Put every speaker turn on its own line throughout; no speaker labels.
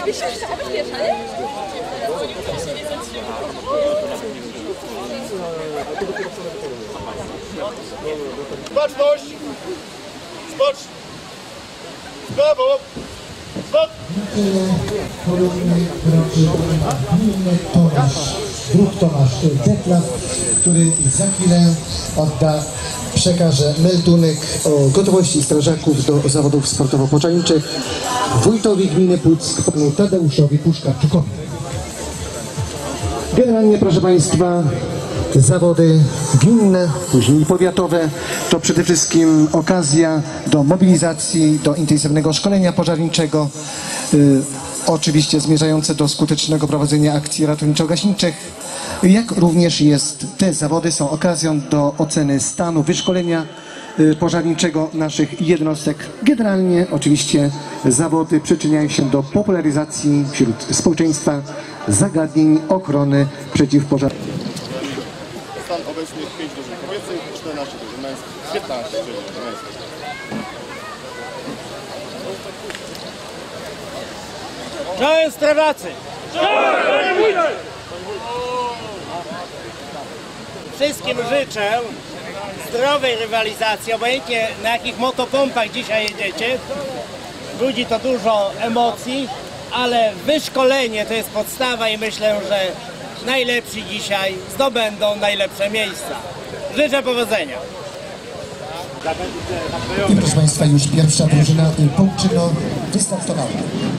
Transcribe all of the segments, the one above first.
Baczność! Spocz! W prawo! Stop!
Tomasz Detlaf, który za chwilę przekaże meldunek o gotowości strażaków do zawodów sportowo-poczalniczych wójtowi gminy Puck, panu Tadeuszowi Puszkarczykowi. Generalnie, proszę Państwa, zawody gminne, później powiatowe to przede wszystkim okazja do mobilizacji, do intensywnego szkolenia pożarniczego, oczywiście zmierzające do skutecznego prowadzenia akcji ratowniczo-gaśniczych, jak również te zawody są okazją do oceny stanu wyszkolenia pożarniczego naszych jednostek. Generalnie oczywiście zawody przyczyniają się do popularyzacji wśród społeczeństwa zagadnień ochrony przeciwpożarowej.
Stan obecny 5 drużyn kobiecych, 14 drużyn męskich, 15 drużyn męskich.
Czołem strażacy! Wszystkim życzę zdrowej rywalizacji, obojętnie na jakich motopompach dzisiaj jedziecie. Budzi to dużo emocji, ale wyszkolenie to jest podstawa i myślę, że najlepsi dzisiaj zdobędą najlepsze miejsca. Życzę powodzenia.
I proszę Państwa, już pierwsza drużyna Połczyno wystartowała.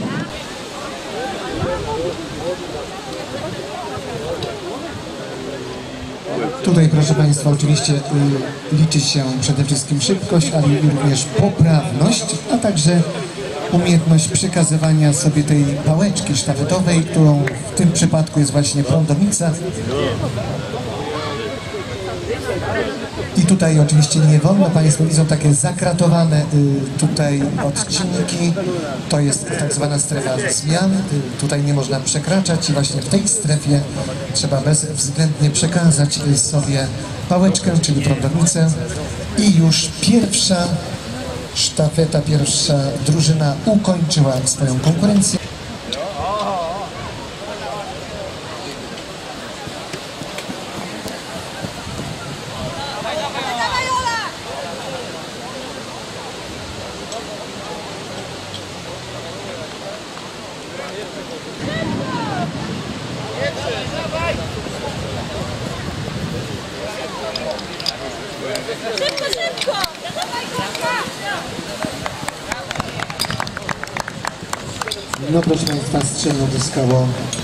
Tutaj, proszę Państwa, oczywiście liczy się przede wszystkim szybkość, ale również poprawność, a także umiejętność przekazywania sobie tej pałeczki sztafetowej, którą w tym przypadku jest właśnie prądownica. I tutaj oczywiście nie wolno, Państwo widzą takie zakratowane tutaj odcinki, to jest tak zwana strefa zmian, tutaj nie można przekraczać i właśnie w tej strefie trzeba bezwzględnie przekazać sobie pałeczkę, czyli prądownicę i już pierwsza sztafeta, pierwsza drużyna ukończyła swoją konkurencję.
Szybko, szybko!
No proszę Państwa, strzelno zyskało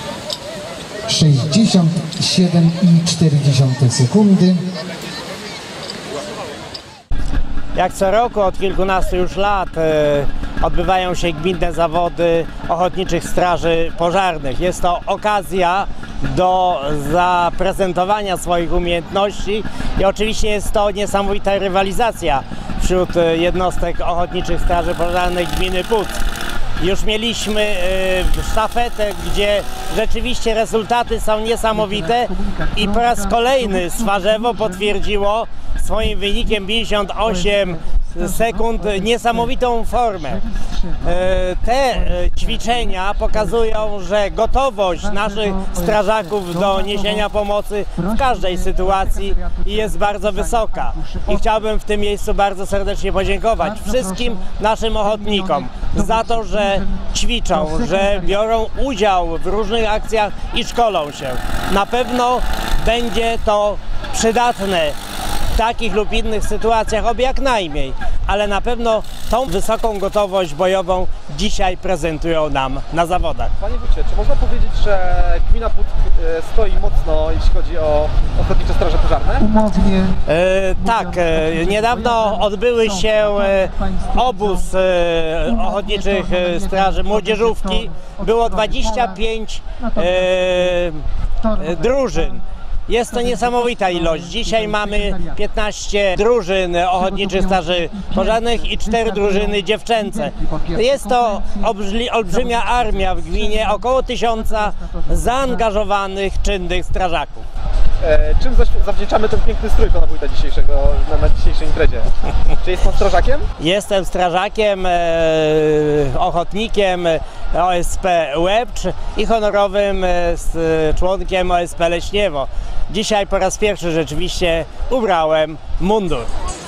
67,4 sekundy.
Jak co roku od kilkunastu już lat odbywają się gminne zawody ochotniczych straży pożarnych. Jest to okazja do zaprezentowania swoich umiejętności i oczywiście jest to niesamowita rywalizacja wśród jednostek ochotniczych straży pożarnych gminy Puck. Już mieliśmy sztafetę, gdzie rzeczywiście rezultaty są niesamowite i po raz kolejny Swarzewo potwierdziło swoim wynikiem 58 sekund niesamowitą formę. Te ćwiczenia pokazują, że gotowość naszych strażaków do niesienia pomocy w każdej sytuacji jest bardzo wysoka. I chciałbym w tym miejscu bardzo serdecznie podziękować wszystkim naszym ochotnikom za to, że ćwiczą, że biorą udział w różnych akcjach i szkolą się. Na pewno będzie to przydatne w takich lub innych sytuacjach, oby jak najmniej, ale na pewno tą wysoką gotowość bojową dzisiaj prezentują nam na zawodach.
Panie wójcie, czy można powiedzieć, że gmina Puck stoi mocno, jeśli chodzi o ochotnicze straże pożarne?
Umownie.
Tak, niedawno odbyły się obóz ochotniczych straży młodzieżówki. Było 25 drużyn. Jest to niesamowita ilość. Dzisiaj mamy 15 drużyn ochotniczych straży pożarnych i 4 drużyny dziewczęce. Jest to olbrzymia armia w gminie, około 1000 zaangażowanych, czynnych strażaków.
Czym zawdzięczamy ten piękny strój pana wójta dzisiejszego na dzisiejszej imprezie? Czy jest pan strażakiem?
Jestem strażakiem, ochotnikiem OSP Łebcz i honorowym członkiem OSP Leśniewo. Dzisiaj po raz pierwszy rzeczywiście ubrałem mundur.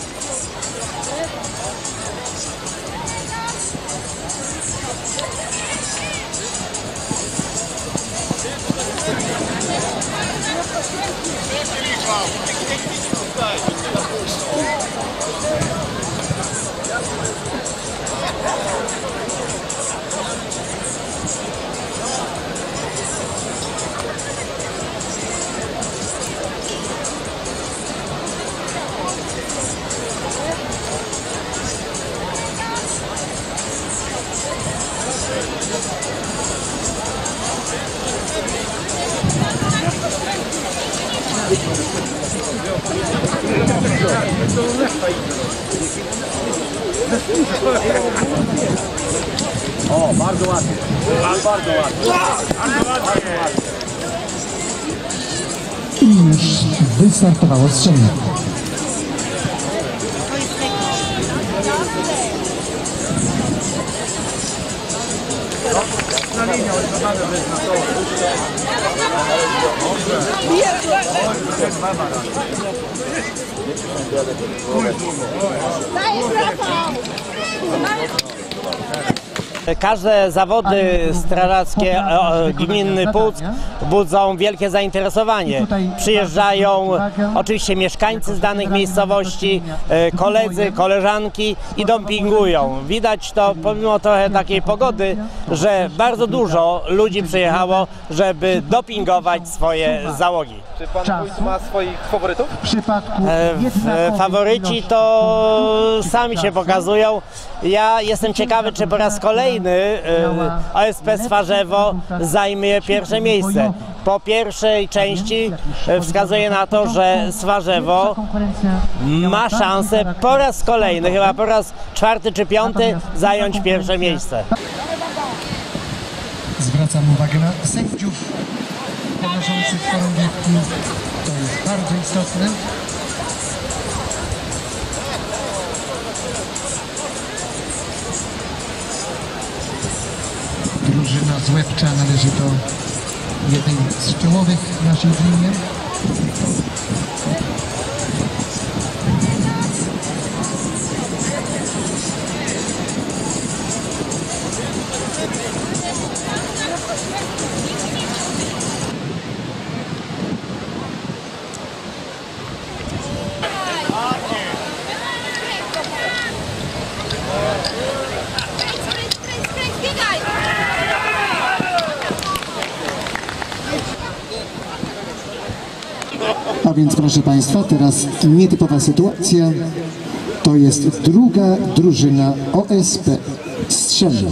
O, bardzo ładnie. Bardzo ładnie.
I już wystartowało strzelanie.
Na linię odpadamy bez na to.
Każde zawody strażackie gminny Puck budzą wielkie zainteresowanie. Przyjeżdżają oczywiście mieszkańcy z danych miejscowości, koledzy, koleżanki i dopingują. Widać to pomimo trochę takiej pogody, że bardzo dużo ludzi przyjechało, żeby dopingować swoje załogi.
Czy pan wójt ma swoich faworytów?
Faworyci to sami się pokazują. Ja jestem ciekawy, czy po raz kolejny OSP Swarzewo zajmie pierwsze miejsce. Po pierwszej części wskazuje na to, że Swarzewo ma szansę po raz kolejny, chyba po raz 4. czy 5. zająć pierwsze miejsce.
Zwracam uwagę na sędziów ponoszących chorągiewki. To jest bardzo istotne. Drużyna z Łebcza należy do jednej z czołowych naszej gminy. A więc proszę Państwa, teraz nietypowa sytuacja. To jest druga drużyna OSP Strzelno.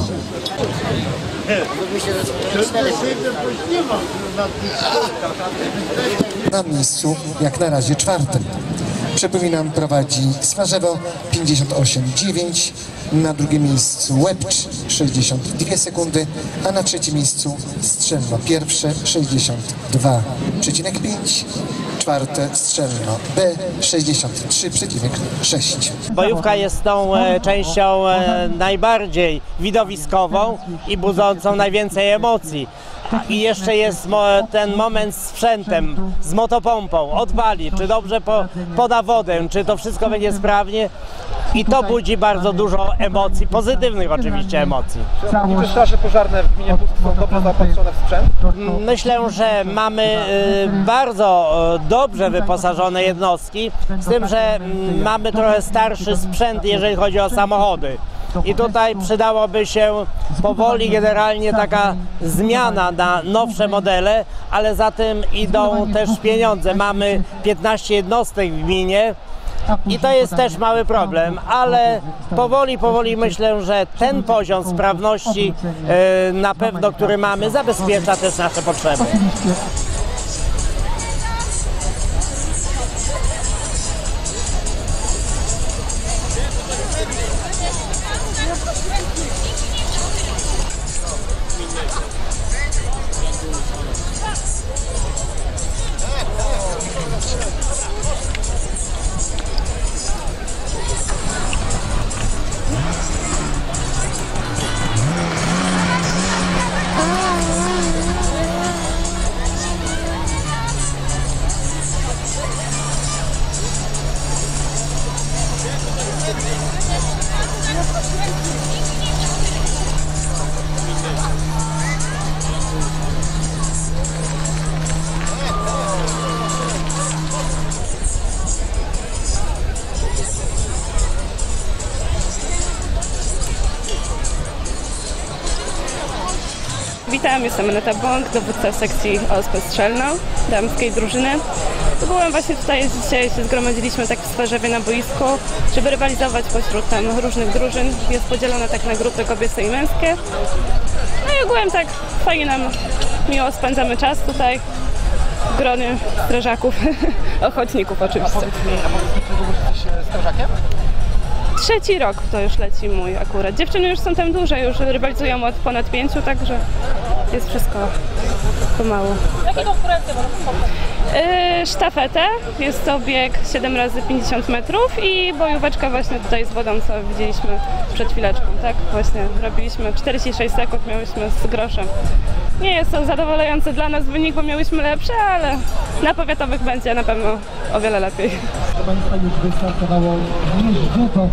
Na miejscu jak na razie 4. Przypominam, prowadzi Swarzewo 58,9, na drugim miejscu Łebcz 62 sekundy, a na trzecim miejscu Strzelno pierwsze 62,5, czwarte Strzelno B 63,6.
Bojówka jest tą częścią najbardziej widowiskową i budzącą najwięcej emocji. I jeszcze jest ten moment z sprzętem, z motopompą, odpali, czy dobrze poda wodę, czy to wszystko będzie sprawnie. I to budzi bardzo dużo emocji, pozytywnych oczywiście emocji.
Czy ochotnicze straże pożarne w gminie Puck są dobrze zaopatrzone w sprzęt?
Myślę, że mamy bardzo dobrze wyposażone jednostki, z tym, że mamy trochę starszy sprzęt, jeżeli chodzi o samochody. I tutaj przydałoby się powoli generalnie taka zmiana na nowsze modele, ale za tym idą też pieniądze. Mamy 15 jednostek w gminie i to jest też mały problem, ale powoli myślę, że ten poziom sprawności na pewno, który mamy, zabezpiecza też nasze potrzeby.
Witam, jestem Aneta Bąk, dowódca sekcji OSP Strzelno, damskiej drużyny. Byłem właśnie tutaj, dzisiaj się zgromadziliśmy tak w Swarzewie na boisku, żeby rywalizować pośród tam różnych drużyn. Jest podzielone tak na grupy kobiece i męskie. No i ogółem tak fajnie nam miło spędzamy czas tutaj w gronie strażaków, ochotników oczywiście.
A powiedz mi, czy długo jesteś strażakiem?
Trzeci rok to już leci mój akurat. Dziewczyny już są tam duże, już rywalizują od ponad 5, także jest wszystko pomału.
Jakie konkurencje możesz spotkać?
Sztafetę, jest to bieg 7 razy 50 metrów i bojóweczka właśnie tutaj z wodą, co widzieliśmy przed chwileczką, tak? Właśnie robiliśmy 46 sekund, miałyśmy z groszem. Nie jest to zadowalający dla nas wynik, bo miałyśmy lepsze, ale na powiatowych będzie na pewno o wiele lepiej.
Państwa już wystartowało judo.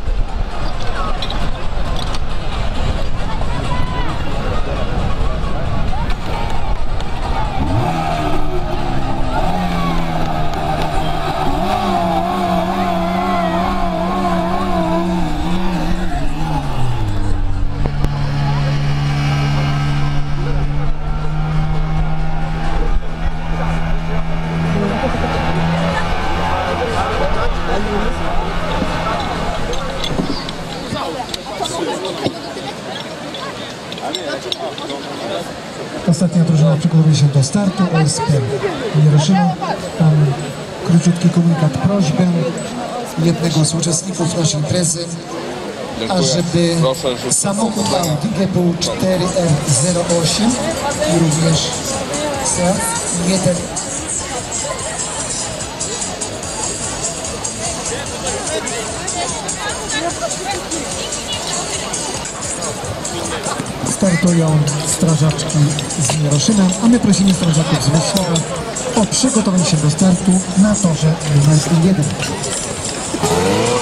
Ostatnia drużyna przygotowuje się do startu. OSP Jaroszyna. Tam króciutki komunikat, prośbę jednego z uczestników naszej imprezy, ażeby samochód Audi GPU 4R08 i również Seat 1 startują strażaczki z Jaroszyna, a my prosimy strażaków z Myślowa o przygotowanie się do startu na torze numer 1.